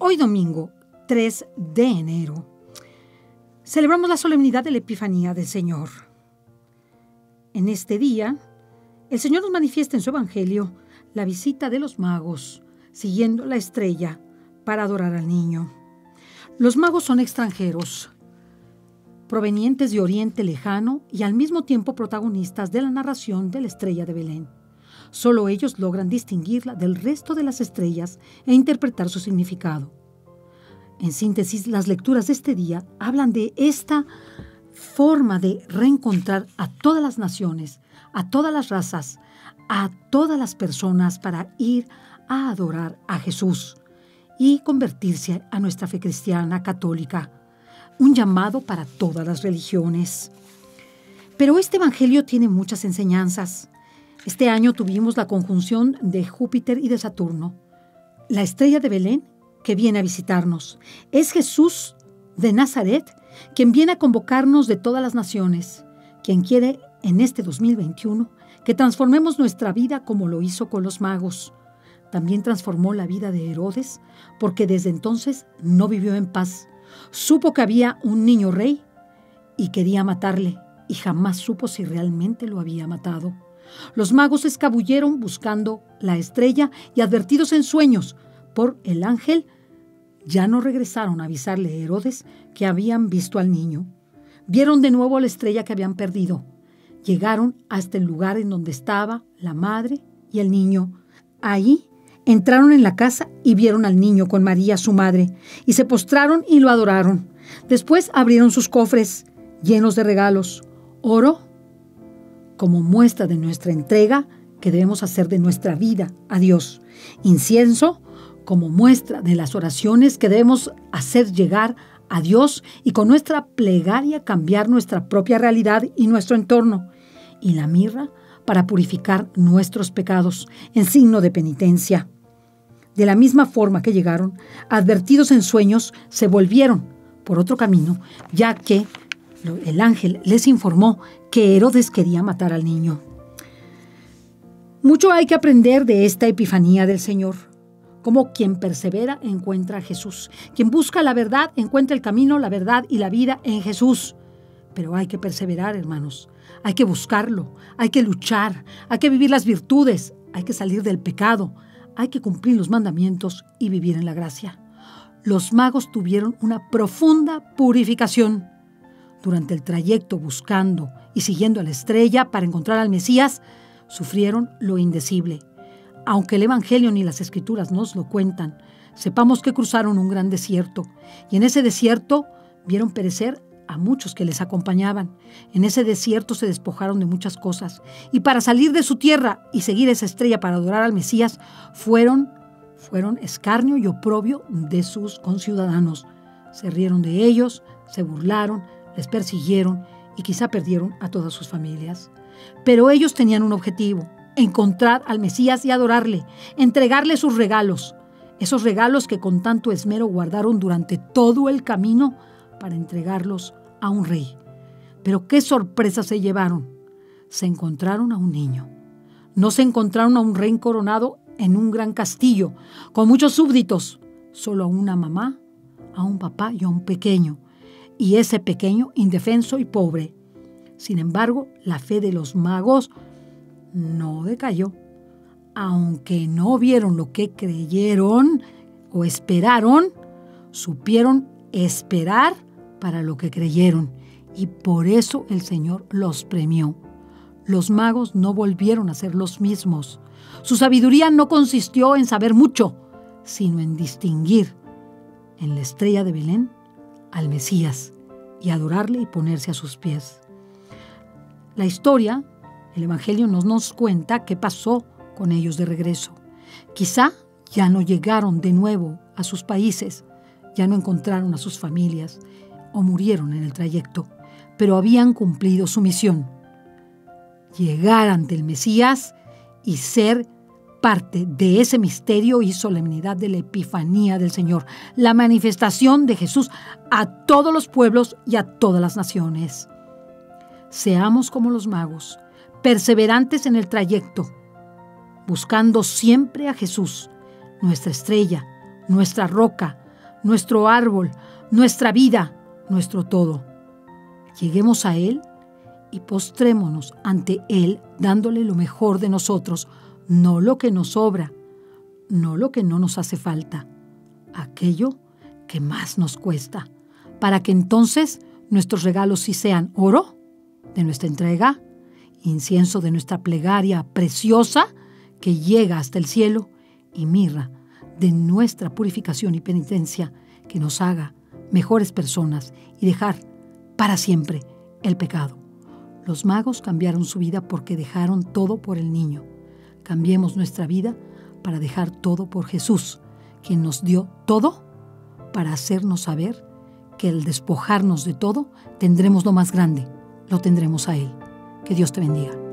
Hoy domingo, 3 de enero, celebramos la solemnidad de la Epifanía del Señor. En este día, el Señor nos manifiesta en su Evangelio la visita de los magos, siguiendo la estrella para adorar al niño. Los magos son extranjeros, provenientes de Oriente Lejano y al mismo tiempo protagonistas de la narración de la estrella de Belén. Solo ellos logran distinguirla del resto de las estrellas e interpretar su significado. En síntesis, las lecturas de este día hablan de esta forma de reencontrar a todas las naciones, a todas las razas, a todas las personas para ir a adorar a Jesús y convertirse a nuestra fe cristiana católica. Un llamado para todas las religiones. Pero este evangelio tiene muchas enseñanzas. Este año tuvimos la conjunción de Júpiter y de Saturno. La estrella de Belén que viene a visitarnos. Es Jesús de Nazaret quien viene a convocarnos de todas las naciones, quien quiere en este 2021 que transformemos nuestra vida como lo hizo con los magos. También transformó la vida de Herodes porque desde entonces no vivió en paz. Supo que había un niño rey y quería matarle y jamás supo si realmente lo había matado. Los magos se escabulleron buscando la estrella y advertidos en sueños por el ángel, ya no regresaron a avisarle a Herodes que habían visto al niño. Vieron de nuevo la estrella que habían perdido. Llegaron hasta el lugar en donde estaba la madre y el niño. Ahí entraron en la casa y vieron al niño con María, su madre, y se postraron y lo adoraron. Después abrieron sus cofres llenos de regalos, oro, como muestra de nuestra entrega que debemos hacer de nuestra vida a Dios, incienso, como muestra de las oraciones que debemos hacer llegar a Dios y con nuestra plegaria cambiar nuestra propia realidad y nuestro entorno, y la mirra para purificar nuestros pecados en signo de penitencia. De la misma forma que llegaron, advertidos en sueños, se volvieron por otro camino, ya que el ángel les informó que Herodes quería matar al niño. Mucho hay que aprender de esta epifanía del Señor. Como quien persevera encuentra a Jesús. Quien busca la verdad encuentra el camino, la verdad y la vida en Jesús. Pero hay que perseverar, hermanos. Hay que buscarlo, hay que luchar, hay que vivir las virtudes, hay que salir del pecado, hay que cumplir los mandamientos y vivir en la gracia. Los magos tuvieron una profunda purificación. Durante el trayecto buscando y siguiendo a la estrella para encontrar al Mesías, sufrieron lo indecible. Aunque el Evangelio ni las Escrituras nos lo cuentan, sepamos que cruzaron un gran desierto y en ese desierto vieron perecer a muchos que les acompañaban. En ese desierto se despojaron de muchas cosas y para salir de su tierra y seguir esa estrella para adorar al Mesías fueron escarnio y oprobio de sus conciudadanos. Se rieron de ellos, se burlaron, les persiguieron y quizá perdieron a todas sus familias. Pero ellos tenían un objetivo: encontrar al Mesías y adorarle, entregarle sus regalos, esos regalos que con tanto esmero guardaron durante todo el camino para entregarlos a un rey. Pero qué sorpresa se llevaron. Se encontraron a un niño. No se encontraron a un rey coronado en un gran castillo, con muchos súbditos, solo a una mamá, a un papá y a un pequeño. Y ese pequeño indefenso y pobre. Sin embargo, la fe de los magos no decayó. Aunque no vieron lo que creyeron o esperaron, supieron esperar para lo que creyeron. Y por eso el Señor los premió. Los magos no volvieron a ser los mismos. Su sabiduría no consistió en saber mucho, sino en distinguir en la estrella de Belén al Mesías y adorarle y ponerse a sus pies. La historia, el Evangelio nos cuenta qué pasó con ellos de regreso. Quizá ya no llegaron de nuevo a sus países, ya no encontraron a sus familias o murieron en el trayecto, pero habían cumplido su misión: llegar ante el Mesías y ser parte de ese misterio y solemnidad de la Epifanía del Señor, la manifestación de Jesús a todos los pueblos y a todas las naciones. Seamos como los magos, perseverantes en el trayecto, buscando siempre a Jesús, nuestra estrella, nuestra roca, nuestro árbol, nuestra vida, nuestro todo. Lleguemos a Él y postrémonos ante Él dándole lo mejor de nosotros, no lo que nos sobra, no lo que no nos hace falta, aquello que más nos cuesta, para que entonces nuestros regalos sí sean oro de nuestra entrega, incienso de nuestra plegaria preciosa que llega hasta el cielo y mirra de nuestra purificación y penitencia que nos haga mejores personas y dejar para siempre el pecado. Los magos cambiaron su vida porque dejaron todo por el niño. Cambiemos nuestra vida para dejar todo por Jesús, quien nos dio todo para hacernos saber que al despojarnos de todo tendremos lo más grande, lo tendremos a Él. Que Dios te bendiga.